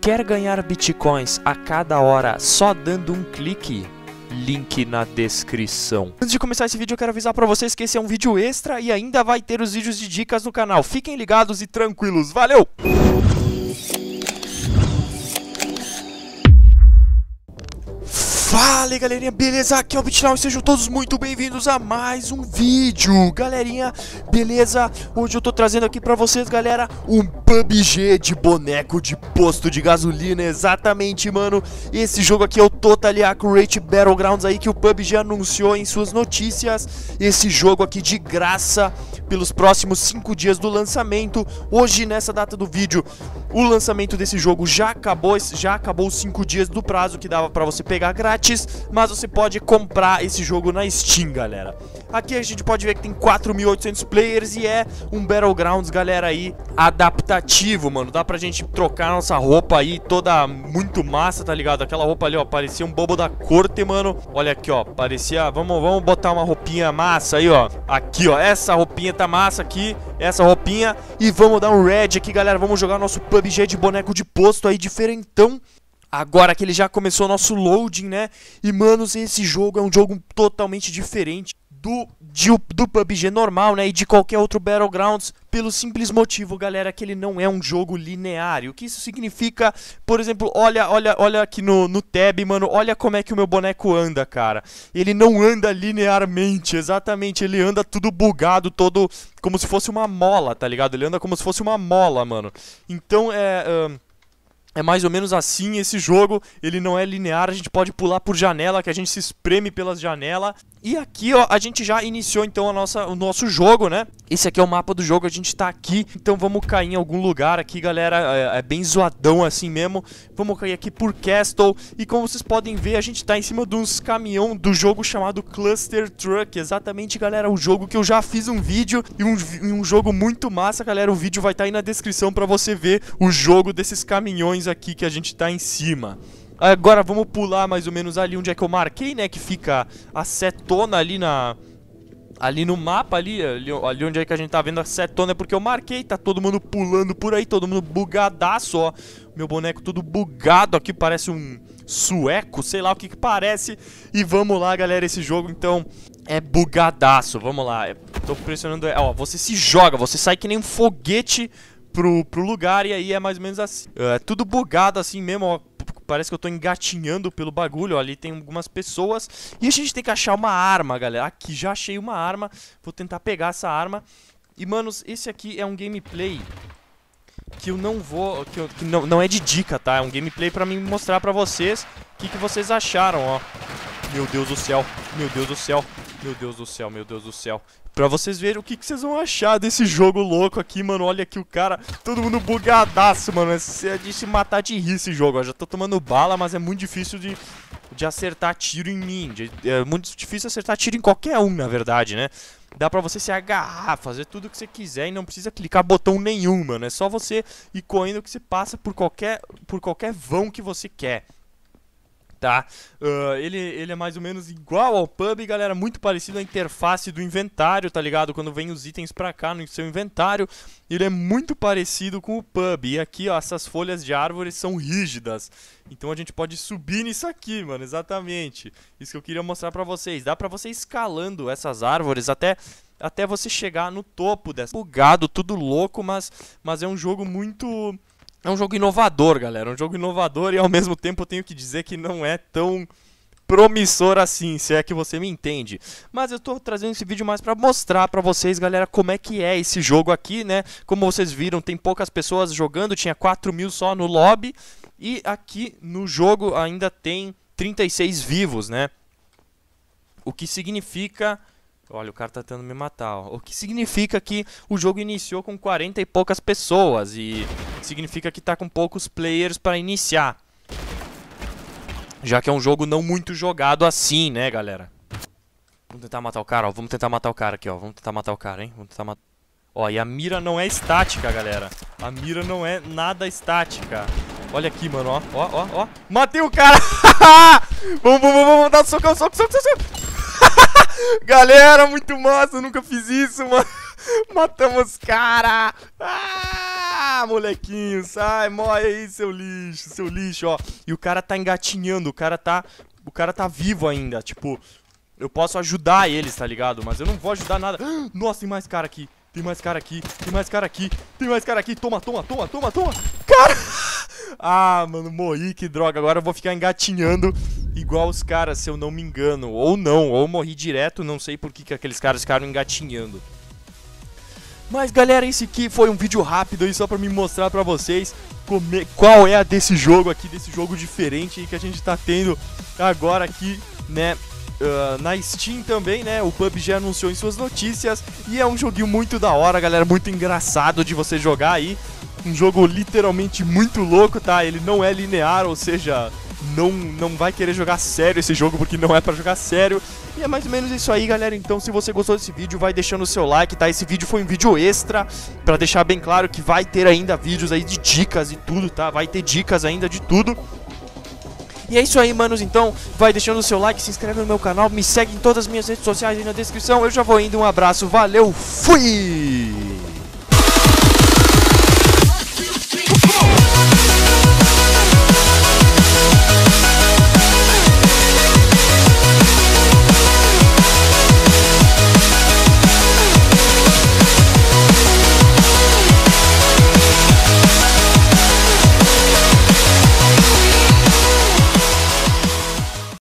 Quer ganhar bitcoins a cada hora só dando um clique? Link na descrição. Antes de começar esse vídeo eu quero avisar pra vocês que esse é um vídeo extra e ainda vai ter os vídeos de dicas no canal. Fiquem ligados e tranquilos. Valeu! Fala aí, galerinha, beleza? Aqui é o BitNow e sejam todos muito bem-vindos a mais um vídeo. Galerinha, beleza? Hoje eu tô trazendo aqui pra vocês, galera, um PUBG de boneco de posto de gasolina. Exatamente, mano. Esse jogo aqui é o Totally Accurate Battlegrounds aí que o PUBG anunciou em suas notícias. Esse jogo aqui de graça pelos próximos 5 dias do lançamento. Hoje, nessa data do vídeo, o lançamento desse jogo já acabou os 5 dias do prazo que dava pra você pegar grátis, mas você pode comprar esse jogo na Steam, galera. Aqui a gente pode ver que tem 4.800 players e é um Battlegrounds, galera, aí adaptativo, mano. Dá pra gente trocar nossa roupa aí, toda muito massa, tá ligado? Aquela roupa ali, ó, parecia um bobo da corte, mano. Olha aqui, ó, parecia... Vamos botar uma roupinha massa aí, ó. Aqui, ó, essa roupinha tá massa aqui, essa roupinha. E vamos dar um red aqui, galera. Vamos jogar nosso PUBG de boneco de posto aí, diferentão. Agora que ele já começou o nosso loading, né? E, manos, esse jogo é um jogo totalmente diferente do PUBG normal, né? E de qualquer outro Battlegrounds, pelo simples motivo, galera, que ele não é um jogo linear. O que isso significa? Por exemplo, olha aqui no tab, mano. Olha como é que o meu boneco anda, cara. Ele não anda linearmente, exatamente. Ele anda tudo bugado, todo como se fosse uma mola, tá ligado? Ele anda como se fosse uma mola, mano. Então, é mais ou menos assim esse jogo, ele não é linear, a gente pode pular por janela, que a gente se espreme pelas janelas. E aqui, ó, a gente já iniciou então o nosso jogo, né? Esse aqui é o mapa do jogo, a gente tá aqui, então vamos cair em algum lugar aqui, galera, é bem zoadão assim mesmo. Vamos cair aqui por Castle, e como vocês podem ver, a gente tá em cima de uns caminhão do jogo chamado Cluster Truck. Exatamente, galera, o jogo que eu já fiz um vídeo, e um jogo muito massa, galera. O vídeo vai estar aí na descrição pra você ver o jogo desses caminhões aqui que a gente tá em cima. Agora vamos pular mais ou menos ali onde é que eu marquei, né? Que fica a setona ali no mapa, ali onde é que a gente tá vendo a setona, é porque eu marquei. Tá todo mundo pulando por aí, todo mundo bugadaço, ó. Meu boneco todo bugado aqui, parece um sueco, sei lá o que parece. E vamos lá, galera, esse jogo então é bugadaço. Vamos lá, tô pressionando, ó, você se joga, você sai que nem um foguete pro lugar, e aí é mais ou menos assim. É tudo bugado assim mesmo, ó. Parece que eu tô engatinhando pelo bagulho, ó. Ali tem algumas pessoas. E a gente tem que achar uma arma, galera. Aqui, já achei uma arma. Vou tentar pegar essa arma. E, manos, esse aqui é um gameplay que eu não vou... que não é de dica, tá? É um gameplay pra mim mostrar pra vocês o que vocês acharam, ó. Meu Deus do céu. Meu Deus do céu. Meu Deus do céu, meu Deus do céu. Pra vocês verem o que vocês vão achar desse jogo louco aqui, mano. Olha aqui o cara, todo mundo bugadaço, mano. É de se matar de rir esse jogo. Eu já tô tomando bala, mas é muito difícil de acertar tiro em mim. É muito difícil acertar tiro em qualquer um, na verdade, né? Dá pra você se agarrar, fazer tudo o que você quiser e não precisa clicar botão nenhum, mano. É só você ir correndo que você passa por qualquer vão que você quer. Tá, ele é mais ou menos igual ao PUBG, galera, muito parecido à interface do inventário, tá ligado? Quando vem os itens pra cá no seu inventário, ele é muito parecido com o PUBG. E aqui, ó, essas folhas de árvores são rígidas, então a gente pode subir nisso aqui, mano, exatamente. Isso que eu queria mostrar pra vocês. Dá pra você ir escalando essas árvores até você chegar no topo dessa. Bugado, tudo louco, mas é um jogo muito... É um jogo inovador, galera, um jogo inovador, e ao mesmo tempo eu tenho que dizer que não é tão promissor assim, se é que você me entende. Mas eu tô trazendo esse vídeo mais pra mostrar pra vocês, galera, como é que é esse jogo aqui, né? Como vocês viram, tem poucas pessoas jogando, tinha 4.000 só no lobby, e aqui no jogo ainda tem 36 vivos, né? O que significa... Olha, o cara tá tentando me matar, ó. O que significa que o jogo iniciou com 40 e poucas pessoas. E significa que tá com poucos players pra iniciar. Já que é um jogo não muito jogado assim, né, galera? Vamos tentar matar o cara, ó. Vamos tentar matar o cara aqui, ó. Vamos tentar matar o cara, hein. Vamos tentar matar... Ó, e a mira não é estática, galera. A mira não é nada estática. Olha aqui, mano, ó. Ó. Matei o cara! Vamos dar soco. Galera, muito massa, eu nunca fiz isso, mano. Matamos cara. molequinho, sai, morre aí, seu lixo, ó. E o cara tá engatinhando, o cara tá vivo ainda, tipo, eu posso ajudar eles, tá ligado? Mas eu não vou ajudar nada. Nossa, tem mais cara aqui, tem mais cara aqui, tem mais cara aqui, tem mais cara aqui. Toma. Cara! Ah, mano, morri, que droga. Agora eu vou ficar engatinhando igual os caras, se eu não me engano. Ou não, ou morri direto, não sei por que aqueles caras ficaram engatinhando. Mas galera, esse aqui foi um vídeo rápido aí só pra me mostrar pra vocês qual é a desse jogo aqui, desse jogo diferente aí que a gente tá tendo agora aqui, né, na Steam também, né, o PUBG anunciou em suas notícias e é um joguinho muito da hora, galera, muito engraçado de você jogar aí, um jogo literalmente muito louco, tá, ele não é linear, ou seja, não vai querer jogar sério esse jogo porque não é pra jogar sério. E é mais ou menos isso aí, galera. Então se você gostou desse vídeo, vai deixando o seu like, tá? Esse vídeo foi um vídeo extra, pra deixar bem claro que vai ter ainda vídeos aí de dicas e tudo, tá? Vai ter dicas ainda de tudo. E é isso aí, manos, então vai deixando o seu like, se inscreve no meu canal, me segue em todas as minhas redes sociais aí na descrição. Eu já vou indo, um abraço, valeu, fui!